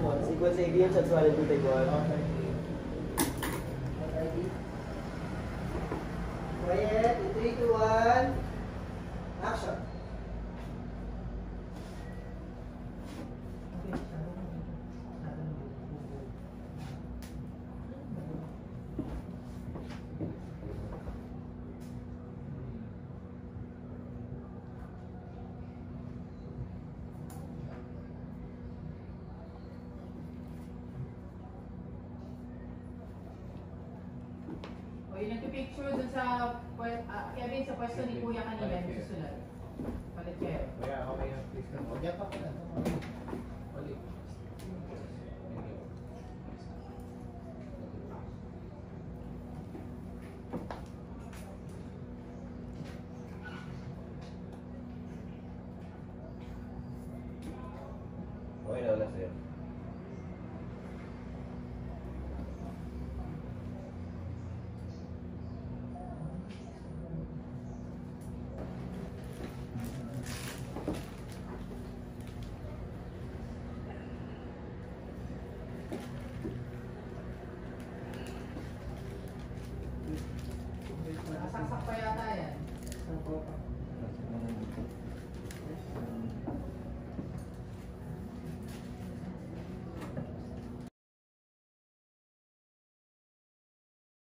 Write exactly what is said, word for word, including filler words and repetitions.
Sequence A B yan, chance one and two, take one. Quiet, in three, two, one, action. O yung nagpipicture dun sa, uh, Kevin, sa pwesto ni Kuya kanina, yung susunod. Palit kayo. Kaya okay yan, please. O, diyan pa pala. Ulit. Okay na, wala sa'yo.